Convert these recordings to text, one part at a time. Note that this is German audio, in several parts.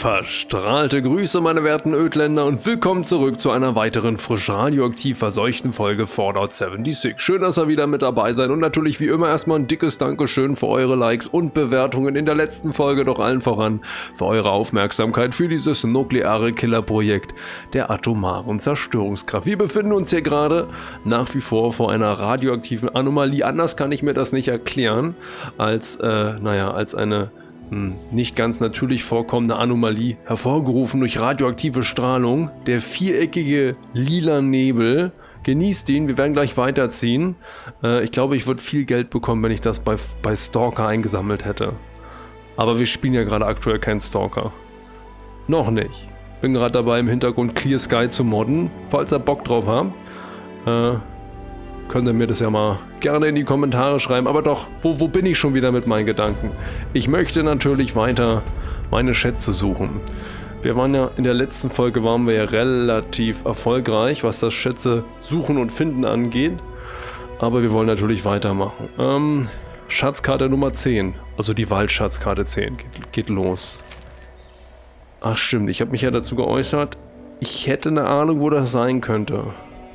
Verstrahlte Grüße, meine werten Ödländer, und willkommen zurück zu einer weiteren frisch radioaktiv verseuchten Folge Fallout 76. Schön, dass ihr wieder mit dabei seid und natürlich wie immer erstmal ein dickes Dankeschön für eure Likes und Bewertungen in der letzten Folge, doch allen voran für eure Aufmerksamkeit für dieses nukleare Killerprojekt der atomaren Zerstörungskraft. Wir befinden uns hier gerade nach wie vor vor einer radioaktiven Anomalie. Anders kann ich mir das nicht erklären, als eine nicht ganz natürlich vorkommende Anomalie, hervorgerufen durch radioaktive Strahlung. Der viereckige lila Nebel, genießt ihn, wir werden gleich weiterziehen. Ich glaube, ich würde viel Geld bekommen, wenn ich das bei Stalker eingesammelt hätte. Aber wir spielen ja gerade aktuell keinen Stalker. Noch nicht. Bin gerade dabei, im Hintergrund Clear Sky zu modden. Falls ihr Bock drauf habt, könnt ihr mir das ja mal gerne in die Kommentare schreiben. Aber doch, wo bin ich schon wieder mit meinen Gedanken? Ich möchte natürlich weiter meine Schätze suchen. Wir waren ja, in der letzten Folge waren wir ja relativ erfolgreich, was das Schätze suchen und finden angeht. Aber wir wollen natürlich weitermachen. Schatzkarte Nummer 10, also die Waldschatzkarte 10, geht los. Ach stimmt, ich habe mich ja dazu geäußert, ich hätte eine Ahnung, wo das sein könnte.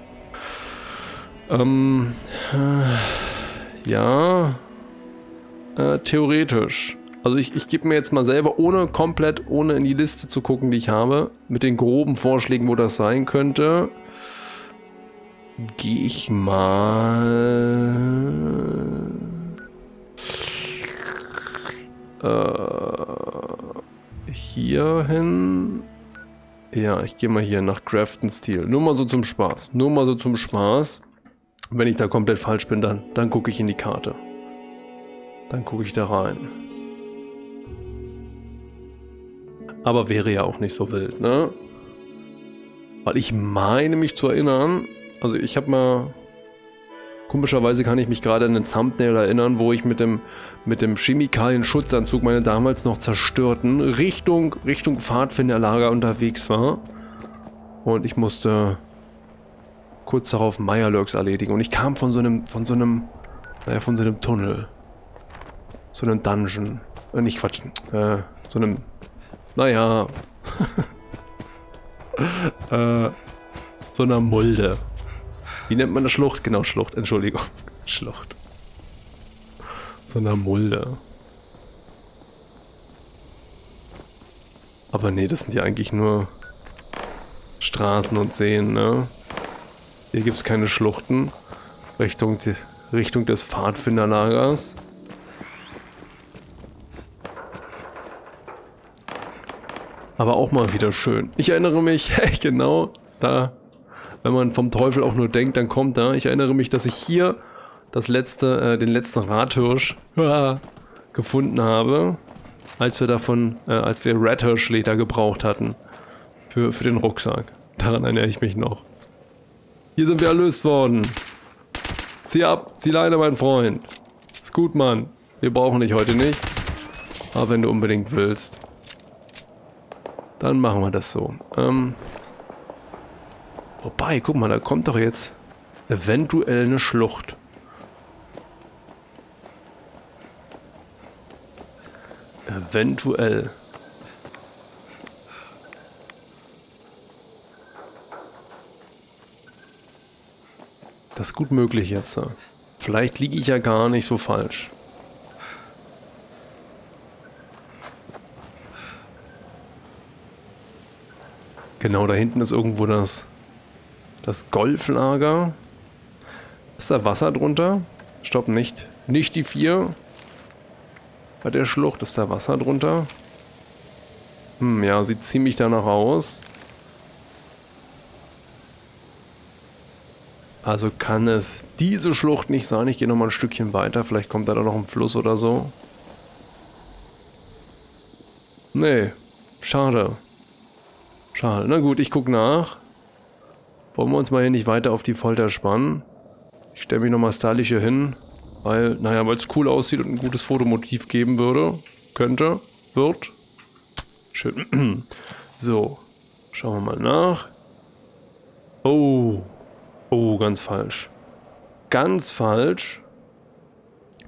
Theoretisch. Also ich gebe mir jetzt mal selber, ohne in die Liste zu gucken, die ich habe, mit den groben Vorschlägen, wo das sein könnte, gehe ich mal hier hin. Ja, ich gehe mal hier nach Grafton Steel. Nur mal so zum Spaß. Nur mal so zum Spaß. Wenn ich da komplett falsch bin, dann gucke ich in die Karte. Dann gucke ich da rein. Aber wäre ja auch nicht so wild, ne? Weil ich meine mich zu erinnern, also ich habe mal, komischerweise kann ich mich gerade an den Thumbnail erinnern, wo ich mit dem Chemikalien-Schutzanzug, meine damals noch zerstörten, Richtung Pfadfinderlager unterwegs war. Und ich musste kurz darauf Mirelurks erledigen. Und ich kam von so einem Tunnel. So einem Dungeon. Nicht Quatsch. So einem, so einer Mulde. Wie nennt man das? Schlucht? Genau, Schlucht. Entschuldigung. Schlucht. So einer Mulde. Aber nee, das sind ja eigentlich nur Straßen und Seen, ne? Hier gibt es keine Schluchten. Richtung des Pfadfinderlagers. Aber auch mal wieder schön. Ich erinnere mich, genau, da, wenn man vom Teufel auch nur denkt, dann kommt er. Ich erinnere mich, dass ich hier den letzten Rathirsch gefunden habe, als wir Redhirsch-Leder gebraucht hatten. Für den Rucksack. Daran erinnere ich mich noch. Hier sind wir erlöst worden. Zieh ab, zieh Leine, mein Freund. Ist gut, Mann. Wir brauchen dich heute nicht. Aber wenn du unbedingt willst, dann machen wir das so. Wobei, guck mal, da kommt doch jetzt eventuell eine Schlucht. Eventuell. Das ist gut möglich jetzt. Vielleicht liege ich ja gar nicht so falsch. Genau, da hinten ist irgendwo das Golflager. Ist da Wasser drunter? Stopp, nicht die 4. Bei der Schlucht ist da Wasser drunter. Ja, sieht ziemlich danach aus. Also kann es diese Schlucht nicht sein. Ich gehe nochmal ein Stückchen weiter. Vielleicht kommt da noch ein Fluss oder so. Nee, schade. Schade. Na gut, ich gucke nach. Wollen wir uns mal hier nicht weiter auf die Folter spannen. Ich stelle mich nochmal stylisch hier hin. Weil es cool aussieht und ein gutes Fotomotiv geben würde. Wird. Schön. So. Schauen wir mal nach. Oh, ganz falsch. Ganz falsch.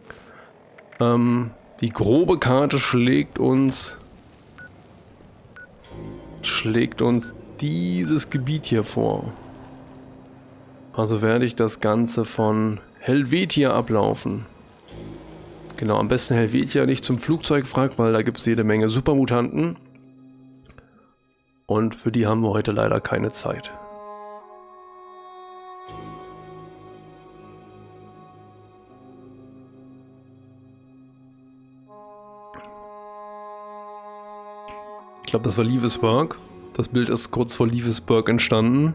Die grobe Karte schlägt uns schlägt uns dieses Gebiet hier vor. Also werde ich das Ganze von Helvetia ablaufen. Genau, am besten Helvetia nicht zum Flugzeugwrack, weil da gibt es jede Menge Supermutanten. Und für die haben wir heute leider keine Zeit. Ich glaube, das war Liebesberg. Das Bild ist kurz vor Liebesberg entstanden.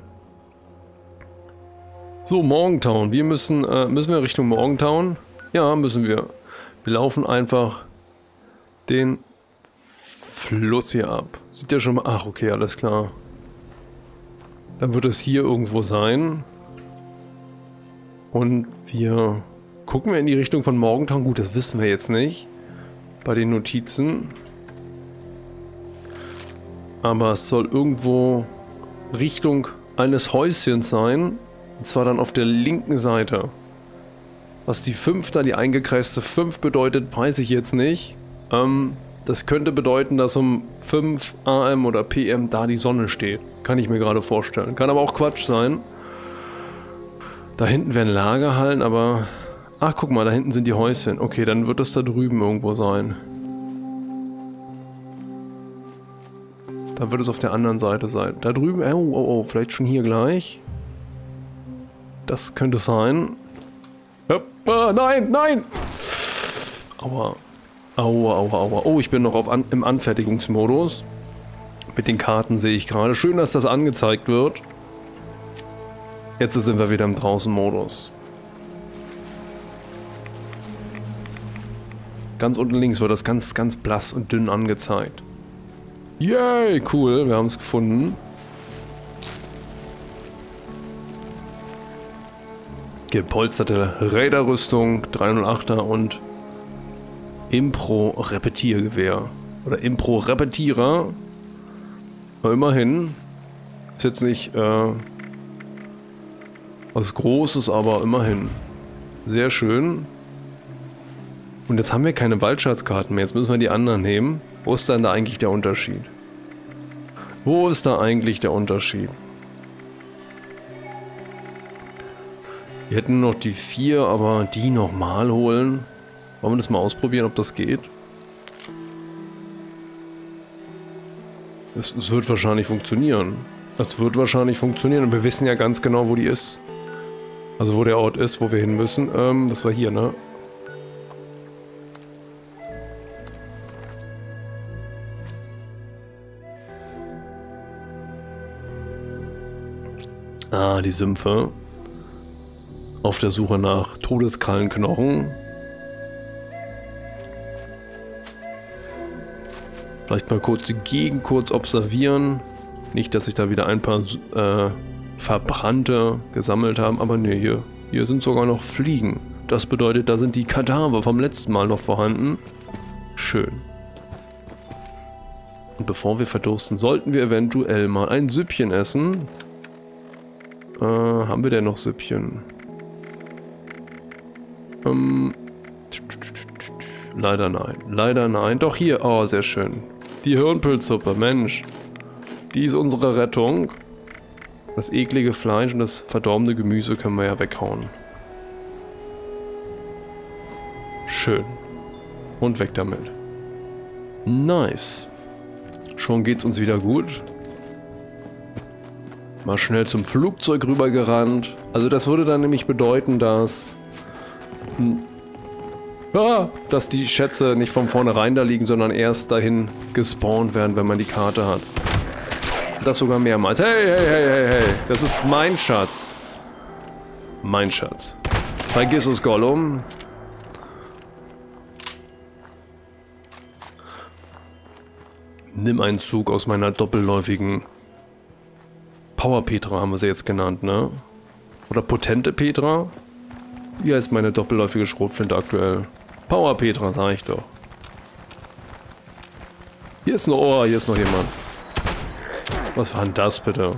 So, Morgentown. Wir müssen wir Richtung Morgentown? Ja, müssen wir. Wir laufen einfach den Fluss hier ab. Sieht ja schon mal... Ach, okay, alles klar. Dann wird es hier irgendwo sein. Und wir gucken wir in die Richtung von Morgentown. Gut, das wissen wir jetzt nicht. Bei den Notizen. Aber es soll irgendwo Richtung eines Häuschens sein. Und zwar dann auf der linken Seite. Was die 5 da, die eingekreiste 5 bedeutet, weiß ich jetzt nicht. Das könnte bedeuten, dass um 5 AM oder PM da die Sonne steht. Kann ich mir gerade vorstellen. Kann aber auch Quatsch sein. Da hinten wären Lagerhallen, aber... Ach, guck mal, da hinten sind die Häuschen. Okay, dann wird es da drüben irgendwo sein. Dann wird es auf der anderen Seite sein. Da drüben... Oh, vielleicht schon hier gleich. Das könnte sein. Nein, nein! Aua. Aua. Oh, ich bin noch im Anfertigungsmodus. Mit den Karten sehe ich gerade. Schön, dass das angezeigt wird. Jetzt sind wir wieder im Draußen-Modus. Ganz unten links wird das ganz blass und dünn angezeigt. Yay, cool, wir haben es gefunden. Gepolsterte Räderrüstung, 308er und Impro-Repetiergewehr. Oder Impro-Repetierer. Aber immerhin. Ist jetzt nicht was Großes, aber immerhin. Sehr schön. Und jetzt haben wir keine Waldschatzkarten mehr. Jetzt müssen wir die anderen nehmen. Wo ist dann da eigentlich der Unterschied? Wo ist da eigentlich der Unterschied? Wir hätten noch die 4, aber die nochmal holen. Wollen wir das mal ausprobieren, ob das geht? Es wird wahrscheinlich funktionieren. Es wird wahrscheinlich funktionieren. Und wir wissen ja ganz genau, wo die ist. Also wo der Ort ist, wo wir hin müssen. Das war hier, ne? Ah, die Sümpfe. Auf der Suche nach Todeskrallenknochen. Vielleicht mal kurz die Gegend observieren. Nicht, dass sich da wieder ein paar Verbrannte gesammelt haben, aber ne, hier sind sogar noch Fliegen. Das bedeutet, da sind die Kadaver vom letzten Mal noch vorhanden. Schön. Und bevor wir verdursten, sollten wir eventuell mal ein Süppchen essen. Haben wir denn noch Süppchen? Leider nein. Leider nein. Doch hier. Oh, sehr schön. Die Hirnpilzsuppe, Mensch. Die ist unsere Rettung. Das eklige Fleisch und das verdorbene Gemüse können wir ja weghauen. Schön. Und weg damit. Nice. Schon geht's uns wieder gut. Mal schnell zum Flugzeug rübergerannt. Also das würde dann nämlich bedeuten, dass die Schätze nicht von vornherein da liegen, sondern erst dahin gespawnt werden, wenn man die Karte hat. Das sogar mehrmals. Hey. Das ist mein Schatz. Mein Schatz. Vergiss es, Gollum. Nimm einen Zug aus meiner doppelläufigen Power Petra haben wir sie jetzt genannt, ne? Oder potente Petra? Wie heißt meine doppelläufige Schrotflinte aktuell? Power Petra, sag ich doch. Hier ist noch jemand. Was war denn das bitte?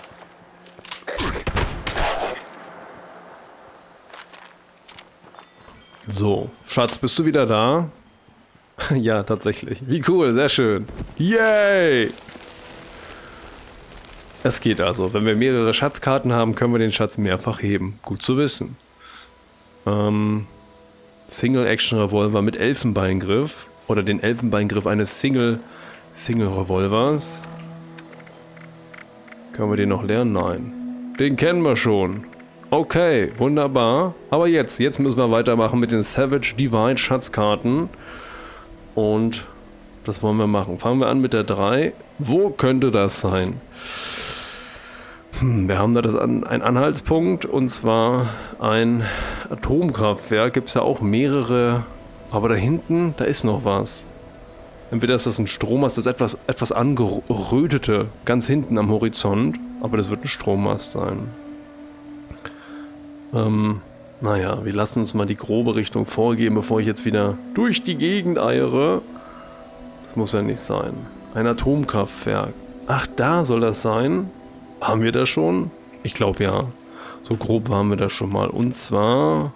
So, Schatz, bist du wieder da? Ja, tatsächlich. Wie cool, sehr schön. Yay! Es geht also. Wenn wir mehrere Schatzkarten haben, können wir den Schatz mehrfach heben. Gut zu wissen. Single-Action-Revolver mit Elfenbeingriff. Oder den Elfenbeingriff eines Single-Revolvers. Können wir den noch lernen? Nein. Den kennen wir schon. Okay, wunderbar. Aber jetzt müssen wir weitermachen mit den Savage Divine Schatzkarten. Und das wollen wir machen. Fangen wir an mit der 3. Wo könnte das sein? Wir haben da einen Anhaltspunkt, und zwar ein Atomkraftwerk. Gibt es ja auch mehrere. Aber da hinten, da ist noch was. Entweder ist das ein Strommast, das ist etwas angerötete, ganz hinten am Horizont. Aber das wird ein Strommast sein. Naja, wir lassen uns mal die grobe Richtung vorgeben, bevor ich jetzt wieder durch die Gegend eiere. Das muss ja nicht sein. Ein Atomkraftwerk. Ach, da soll das sein? Haben wir das schon? Ich glaube ja. So grob waren wir das schon mal. Und zwar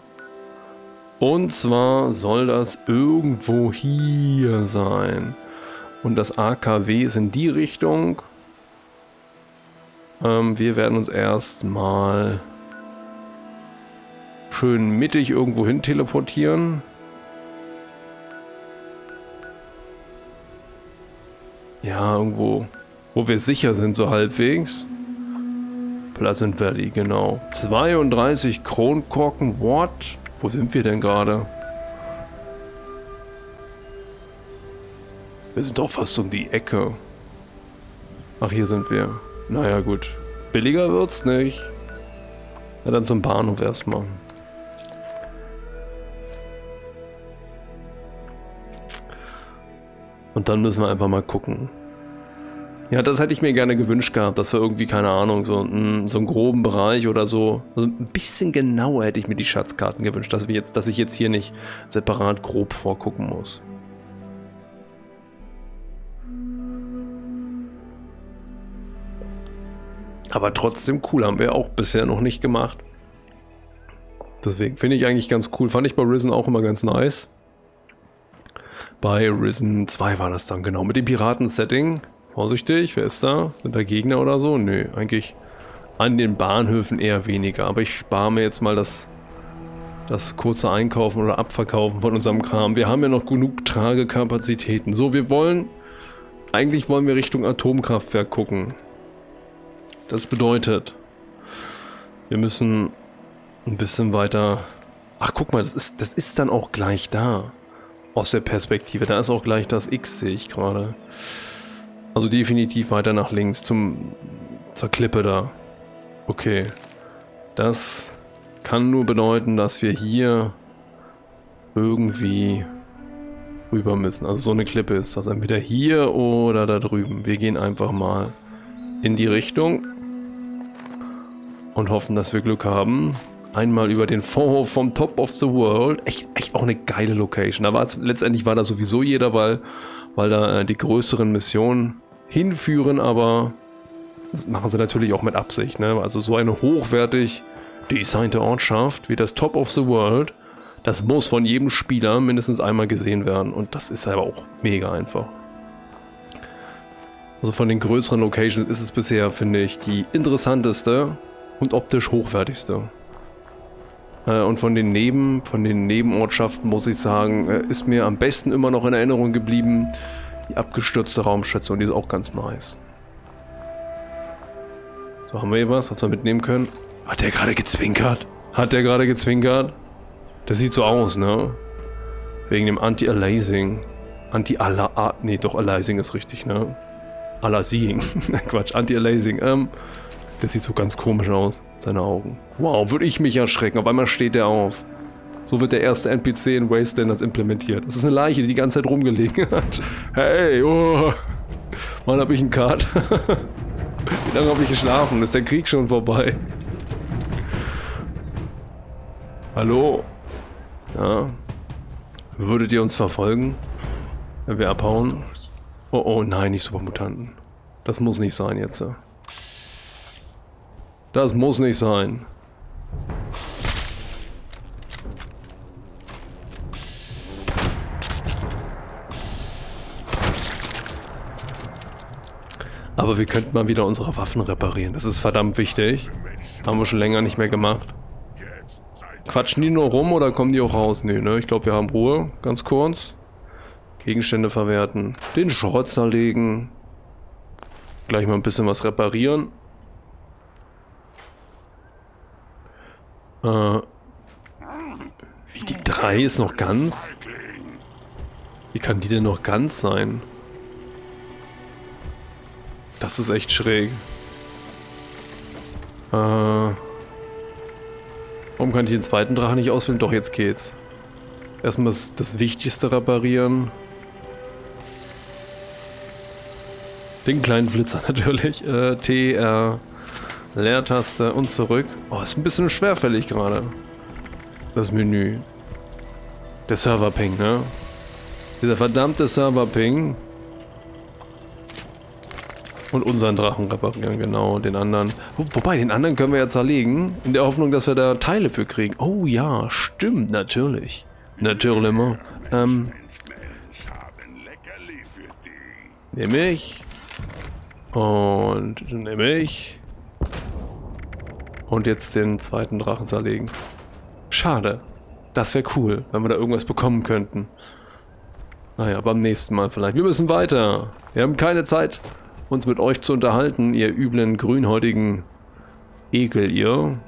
soll das irgendwo hier sein. Und das AKW ist in die Richtung. Wir werden uns erstmal schön mittig irgendwo hin teleportieren. Ja, irgendwo, wo wir sicher sind, so halbwegs. Pleasant Valley, genau. 32 Kronkorken, what? Wo sind wir denn gerade? Wir sind doch fast um die Ecke. Ach, hier sind wir. Naja, gut. Billiger wird's nicht. Na dann zum Bahnhof erstmal. Und dann müssen wir einfach mal gucken. Ja, das hätte ich mir gerne gewünscht gehabt, dass wir irgendwie, keine Ahnung, so einen groben Bereich oder so, also ein bisschen genauer hätte ich mir die Schatzkarten gewünscht, dass ich jetzt hier nicht separat grob vorgucken muss. Aber trotzdem cool, haben wir auch bisher noch nicht gemacht. Deswegen finde ich eigentlich ganz cool, fand ich bei Risen auch immer ganz nice. Bei Risen 2 war das dann, genau, mit dem Piraten-Setting. Vorsichtig, wer ist da? Sind da Gegner oder so? Nö, eigentlich an den Bahnhöfen eher weniger. Aber ich spare mir jetzt mal das kurze Einkaufen oder Abverkaufen von unserem Kram. Wir haben ja noch genug Tragekapazitäten. So, eigentlich wollen wir Richtung Atomkraftwerk gucken. Das bedeutet, wir müssen ein bisschen weiter... Ach, guck mal, das ist dann auch gleich da. Aus der Perspektive. Da ist auch gleich das X, sehe ich gerade. Also definitiv weiter nach links zur Klippe da. Okay. Das kann nur bedeuten, dass wir hier irgendwie rüber müssen. Also so eine Klippe ist das. Entweder hier oder da drüben. Wir gehen einfach mal in die Richtung und hoffen, dass wir Glück haben. Einmal über den Vorhof vom Top of the World. Echt auch eine geile Location. Letztendlich war da sowieso jeder, weil da die größeren Missionen hinführen, aber das machen sie natürlich auch mit Absicht, ne? Also so eine hochwertig designte Ortschaft wie das Top of the World, das muss von jedem Spieler mindestens einmal gesehen werden, und das ist aber auch mega einfach. Also von den größeren Locations ist es bisher, finde ich, die interessanteste und optisch hochwertigste. Und von den Nebenortschaften, muss ich sagen, ist mir am besten immer noch in Erinnerung geblieben die abgestürzte Raumstation, die ist auch ganz nice. So, haben wir hier was wir mitnehmen können? Hat der gerade gezwinkert? Das sieht so aus, ne? Wegen dem Anti-Aliasing. Nee, doch, Aliasing ist richtig, ne? Aliasing. Quatsch, Anti-Aliasing. Das sieht so ganz komisch aus, seine Augen. Wow, würde ich mich erschrecken. Auf einmal steht der auf. So wird der erste NPC in Wastelanders implementiert. Das ist eine Leiche, die ganze Zeit rumgelegen hat. Hey, oh. Wann habe ich einen Cut? Wie lange habe ich geschlafen? Ist der Krieg schon vorbei? Hallo? Ja. Würdet ihr uns verfolgen, wenn wir abhauen? Oh, oh, nein, nicht Supermutanten. Das muss nicht sein jetzt. Das muss nicht sein. Aber wir könnten mal wieder unsere Waffen reparieren. Das ist verdammt wichtig. Haben wir schon länger nicht mehr gemacht. Quatschen die nur rum oder kommen die auch raus? Nee, ne? Ich glaube, wir haben Ruhe. Ganz kurz. Gegenstände verwerten. Den Schrott zerlegen. Gleich mal ein bisschen was reparieren. Wie, die 3 ist noch ganz? Wie kann die denn noch ganz sein? Das ist echt schräg. Warum kann ich den zweiten Drachen nicht auswählen? Doch, jetzt geht's. Erstmal das Wichtigste reparieren. Den kleinen Flitzer natürlich. T, R, Leertaste und zurück. Oh, ist ein bisschen schwerfällig gerade. Das Menü. Der Server-Ping, ne? Dieser verdammte Server-Ping. Und unseren Drachen reparieren, genau, den anderen. Wobei, den anderen können wir ja zerlegen, in der Hoffnung, dass wir da Teile für kriegen. Oh ja, stimmt, natürlich. Natürlich immer. Nehme ich. Und nehme ich. Und jetzt den zweiten Drachen zerlegen. Schade. Das wäre cool, wenn wir da irgendwas bekommen könnten. Naja, beim nächsten Mal vielleicht. Wir müssen weiter. Wir haben keine Zeit, uns mit euch zu unterhalten, ihr üblen, grünhäutigen Ekel, ihr.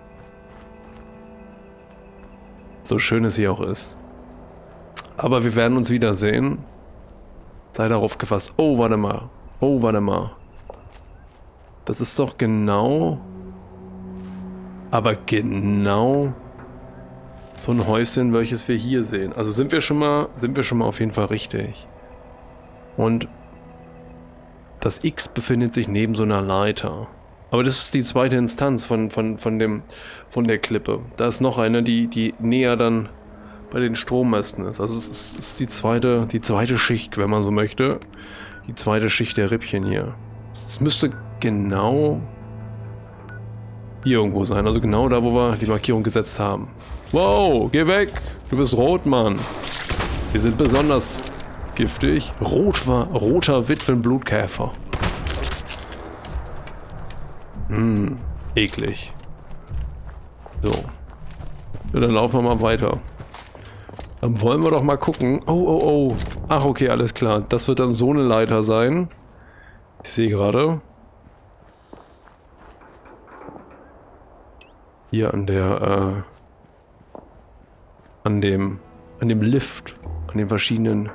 So schön es hier auch ist. Aber wir werden uns wiedersehen. Sei darauf gefasst. Oh, warte mal. Oh, warte mal. Das ist doch genau... Aber genau... so ein Häuschen, welches wir hier sehen. Also sind wir schon mal auf jeden Fall richtig. Und das X befindet sich neben so einer Leiter. Aber das ist die zweite Instanz von der Klippe. Da ist noch eine, die näher dann bei den Strommästen ist. Also es ist die zweite Schicht, wenn man so möchte. Die zweite Schicht der Rippchen hier. Es müsste genau hier irgendwo sein. Also genau da, wo wir die Markierung gesetzt haben. Wow, geh weg! Du bist rot, Mann. Wir sind besonders giftig. Roter Witwenblutkäfer. Eklig. So. Ja, dann laufen wir mal weiter. Dann wollen wir doch mal gucken. Oh, oh, oh. Ach, okay, alles klar. Das wird dann so eine Leiter sein. Ich sehe gerade. Hier an der, an dem Lift, an den verschiedenen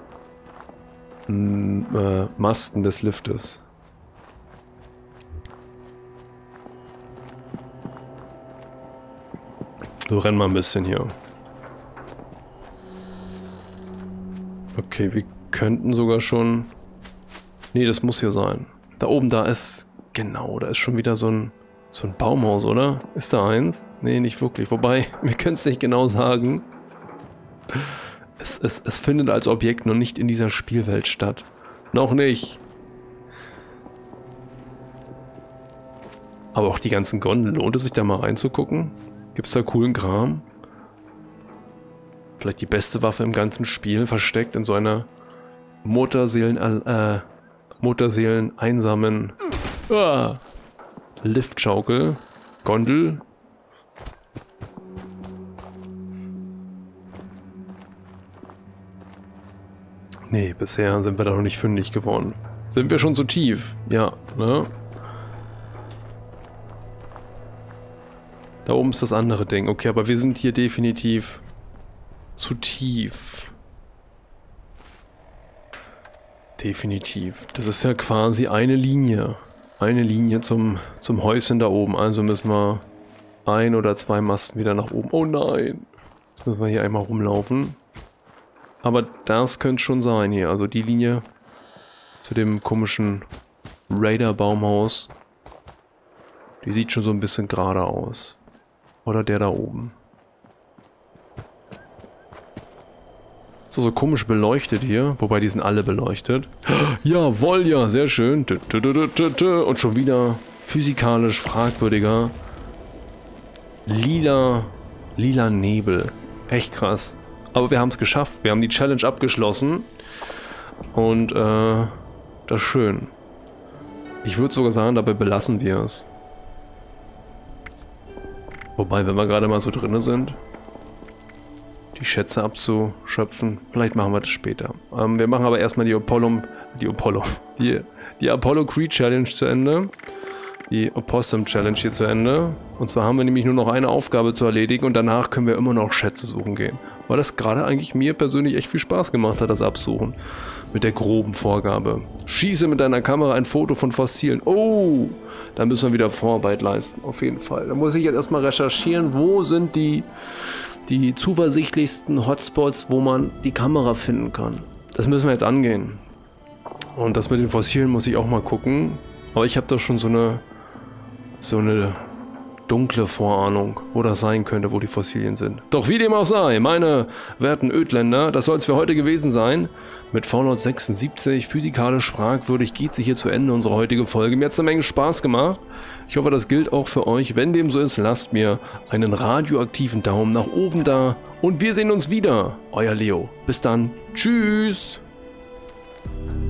Masten des Liftes. So, rennen wir ein bisschen hier. Okay, wir könnten sogar schon... Nee, das muss hier sein. Da oben, da ist... Genau, da ist schon wieder so ein Baumhaus, oder? Ist da eins? Nee, nicht wirklich. Wobei, wir können es nicht genau sagen. Es findet als Objekt noch nicht in dieser Spielwelt statt. Noch nicht. Aber auch die ganzen Gondeln. Lohnt es sich da mal reinzugucken? Gibt es da coolen Kram? Vielleicht die beste Waffe im ganzen Spiel, versteckt in so einer Mutterseelen-einsamen Liftschaukel. Gondel. Nee, bisher sind wir da noch nicht fündig geworden. Sind wir schon so tief? Ja, ne? Da oben ist das andere Ding. Okay, aber wir sind hier definitiv zu tief. Definitiv. Das ist ja quasi eine Linie. Eine Linie zum Häuschen da oben. Also müssen wir 1 oder 2 Masten wieder nach oben. Oh nein! Jetzt müssen wir hier einmal rumlaufen. Aber das könnte schon sein hier. Also die Linie zu dem komischen Raider-Baumhaus. Die sieht schon so ein bisschen gerade aus. Oder der da oben. Ist so komisch beleuchtet hier. Wobei die sind alle beleuchtet. Jawohl, ja, sehr schön. Und schon wieder physikalisch fragwürdiger lila Nebel. Echt krass. Aber wir haben es geschafft. Wir haben die Challenge abgeschlossen. Und das ist schön. Ich würde sogar sagen, dabei belassen wir es. Wobei, wenn wir gerade mal so drin sind, die Schätze abzuschöpfen, vielleicht machen wir das später. Wir machen aber erstmal die Apollo Creed Challenge zu Ende. Die Opossum Challenge hier zu Ende. Und zwar haben wir nämlich nur noch eine Aufgabe zu erledigen und danach können wir immer noch Schätze suchen gehen. Weil das gerade eigentlich mir persönlich echt viel Spaß gemacht hat, das Absuchen. Mit der groben Vorgabe. Schieße mit deiner Kamera ein Foto von Fossilen. Oh, da müssen wir wieder Vorarbeit leisten, auf jeden Fall. Da muss ich jetzt erstmal recherchieren, wo sind die zuversichtlichsten Hotspots, wo man die Kamera finden kann. Das müssen wir jetzt angehen. Und das mit den Fossilen muss ich auch mal gucken. Aber ich habe da schon so eine dunkle Vorahnung, wo das sein könnte, wo die Fossilien sind. Doch wie dem auch sei, meine werten Ödländer, das soll es für heute gewesen sein. Mit Fallout 76, physikalisch fragwürdig, geht sich hier zu Ende unsere heutige Folge. Mir hat es eine Menge Spaß gemacht. Ich hoffe, das gilt auch für euch. Wenn dem so ist, lasst mir einen radioaktiven Daumen nach oben da. Und wir sehen uns wieder. Euer Leo. Bis dann. Tschüss.